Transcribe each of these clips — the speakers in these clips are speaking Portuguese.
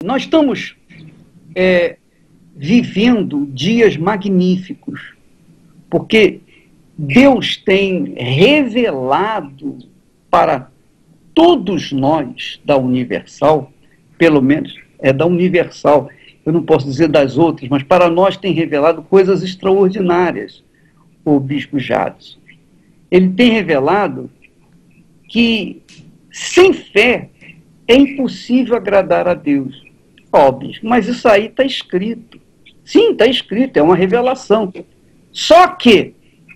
Nós estamos vivendo dias magníficos, porque Deus tem revelado para todos nós da Universal, pelo menos é da Universal, eu não posso dizer das outras, mas para nós tem revelado coisas extraordinárias, o Bispo Jadson. Ele tem revelado que sem fé é impossível agradar a Deus. Óbvio, mas isso aí está escrito. Sim, está escrito, é uma revelação. Só que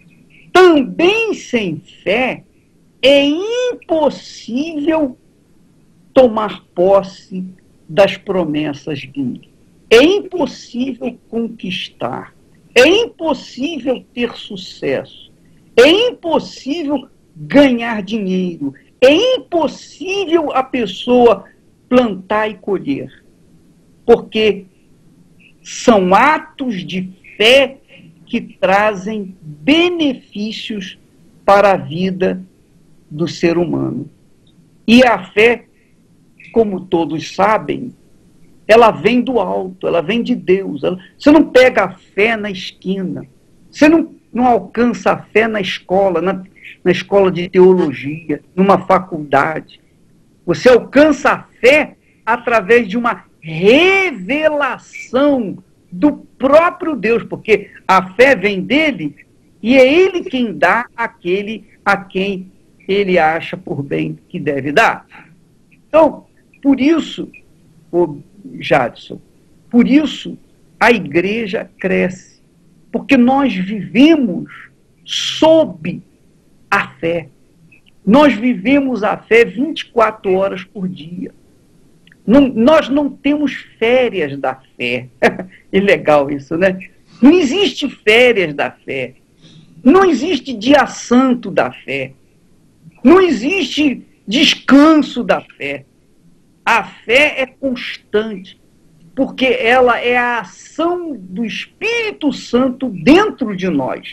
também sem fé é impossível tomar posse das promessas dele. É impossível conquistar. É impossível ter sucesso. É impossível ganhar dinheiro. É impossível a pessoa plantar e colher. Porque são atos de fé que trazem benefícios para a vida do ser humano. E a fé, como todos sabem, ela vem do alto, ela vem de Deus. Você não pega a fé na esquina. Você não alcança a fé na escola, na escola de teologia, numa faculdade. Você alcança a fé através de uma revelação do próprio Deus, porque a fé vem dele e é ele quem dá àquele a quem ele acha por bem que deve dar. Então, por isso, Jadson, por isso a igreja cresce, porque nós vivemos sob a fé. Nós vivemos a fé 24 horas por dia. Nós não temos férias da fé. É legal isso, né? Não existe férias da fé. Não existe dia santo da fé. Não existe descanso da fé. A fé é constante, porque ela é a ação do Espírito Santo dentro de nós.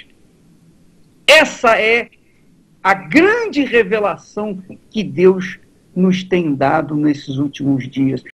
Essa é a grande revelação que Deus nos tem dado nesses últimos dias.